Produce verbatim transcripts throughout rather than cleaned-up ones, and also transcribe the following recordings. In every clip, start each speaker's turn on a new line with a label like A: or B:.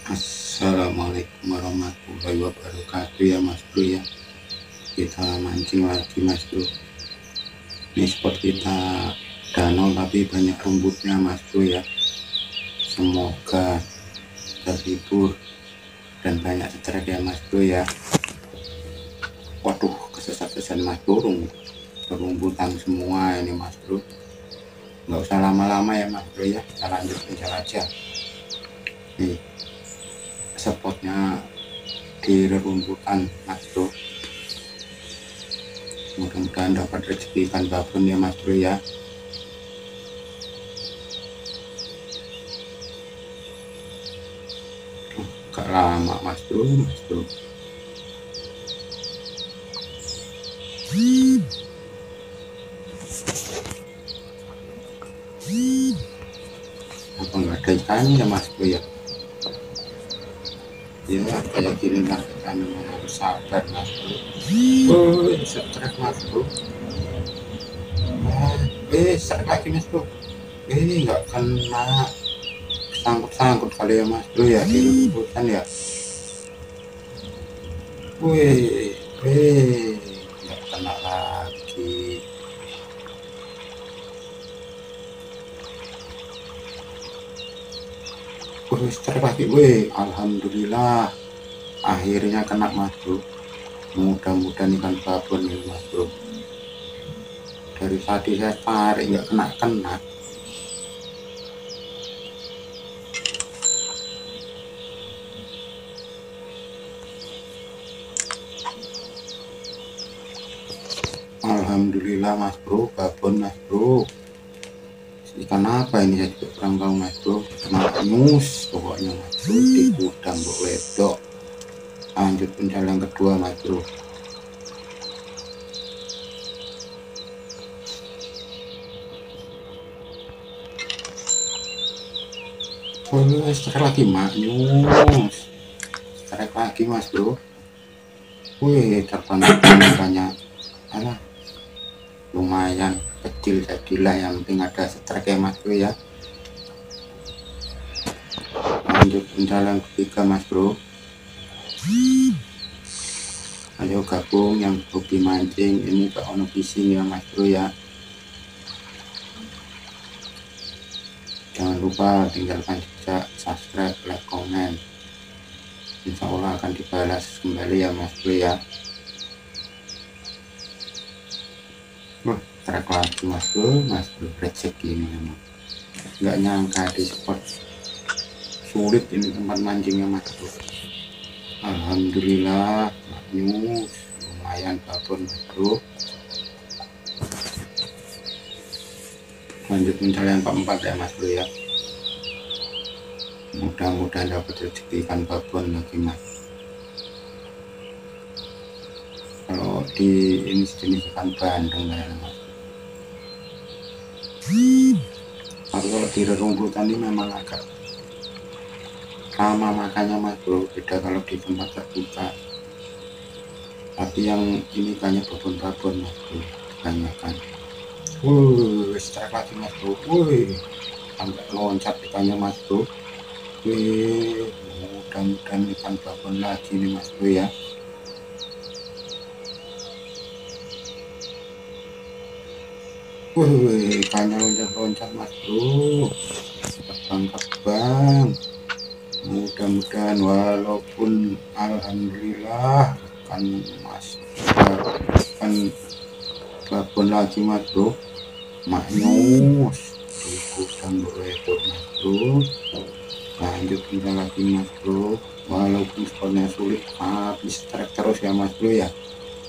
A: Assalamualaikum warahmatullahi wabarakatuh ya Mas Bro ya. Kita mancing lagi Mas Bro. Ini spot kita danau tapi banyak rumputnya Mas Bro ya. Semoga terhibur dan banyak strike ya Mas Bro ya. Waduh, kesesat-kesesat Mas Bro, rumputan semua ini Mas Bro. Nggak usah lama-lama ya Mas Bro ya, kita lanjut pencari aja. Nih spotnya di rerumputan Mas Bro. Mudah-mudahan dapat rezeki ikan babon ya Mas Bro ya. Gak lama Mas Bro, Mas Bro. Apa nggak ada ikannya ya Mas Bro ya? Ya kayak gini lah, kita memang harus sabar Mas Bro. Oh, strike Mas Bro. Nah, eh strike lagi Mas Bro. Eh nggak kena, sangkut-sangkut kali ya Mas Bro ya di rumputan ya. Wih, wih, nggak kena lagi. Wih, strike lagi. Wih, alhamdulillah akhirnya kena Mas Bro. Mudah-mudahan ikan babon nih Mas Bro. Dari tadi saya tarik nggak kena-kena. Alhamdulillah Mas Bro, babon Mas Bro. Ikan apa ini saya juga kurang tahu Mas Bro. Magnus pokoknya Mas Bro, di gudang Mbok Wedok. Lanjut pencarian kedua Mas Bro. Oh, strike lagi Magnus. Strike lagi Mas Bro. Wih, terbang banyak. Alah, lumayan kecil jadilah, yang penting ada strike ya Mas Bro ya. Lanjut pencarian ketiga Mas Bro. Ayo gabung yang hobi mancing, ini ke ono fishing ya Mas Bro ya. Jangan lupa tinggalkan jejak, subscribe, like, komen. Insya Allah akan dibalas kembali ya Mas Bro ya. Wah, strike lagi Mas Bro, Mas Bro rezeki ini memang. Nggak nyangka di spot sulit ini tempat mancingnya Mas Bro. Alhamdulillah, Magnus lumayan babon Mas Bro. Lanjut mencari yang keempat ya Mas Bro ya. Mudah-mudahan dapat rezeki ikan babon lagi Mas. Kalau di ini jenis ikan bandeng ya Mas. Tapi kalau di rerumputan ini memang agak lama makanya Mas Bro, beda kalau di tempat terbuka. Tapi yang ini banyak babon-babon Mas Bro, kebanyakan. Wuh, strike lagi Mas Bro. Wuh, sampai loncat ikannya Mas Bro. Wih, mudah-mudahan ikan babon lagi nih Mas Bro ya. Wih, ikannya loncat-loncat Mas Bro. Terbang-terbang. Mudah-mudahan walaupun alhamdulillah kan Mas kan babon lagi Mas Bro. Magnus di gudang Mbok Wedok Mas Bro. Lanjut kita lagi Mas Bro, walaupun spotnya sulit tapi strike terus ya Mas Bro ya.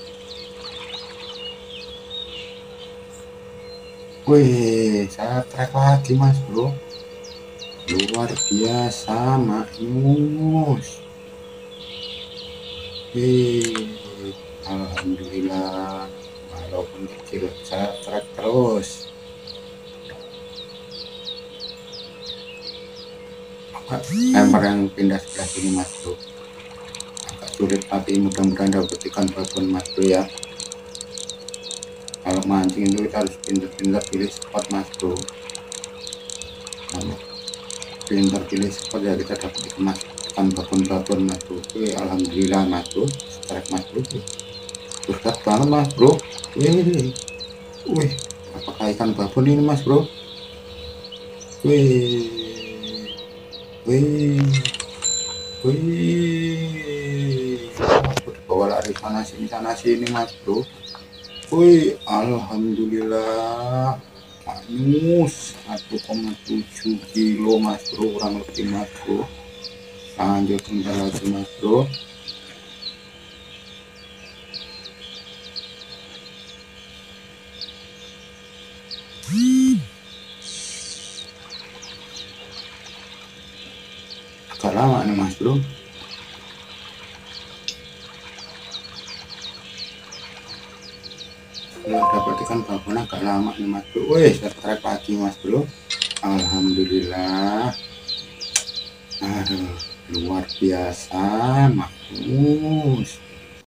A: Wih, saya strike lagi Mas Bro, luar biasa Magnus. Wih, alhamdulillah walaupun kecil saya strike terus. Lempar yang pindah sebelah sini Mas Bro, agak sulit tapi mudah-mudahan dapat ikan babon Mas Bro ya. Kalau mancing itu kita harus pintar-pintar pilih spot Mas Bro. Kalau pintar pilih spot ya kita dapat ikan ikan babon-babon mas bro. Wih, alhamdulillah mas bro, strike mas bro. Berat banget mas bro. Wih, wih, apakah ikan babon ini mas bro? Wih, wih, wih, aku dibawa lari sana sini sana sini mas bro. Wih, alhamdulillah, anus satu koma tujuh kilo mas bro, kurang lebih mas bro. Lanjut bentar lagi mas bro. Agak lama nih mas bro. Kalau dapat ikan babon agak lama nih mas bro. Wih, strike lagi mas bro. Alhamdulillah. Aduh, luar biasa mas bro.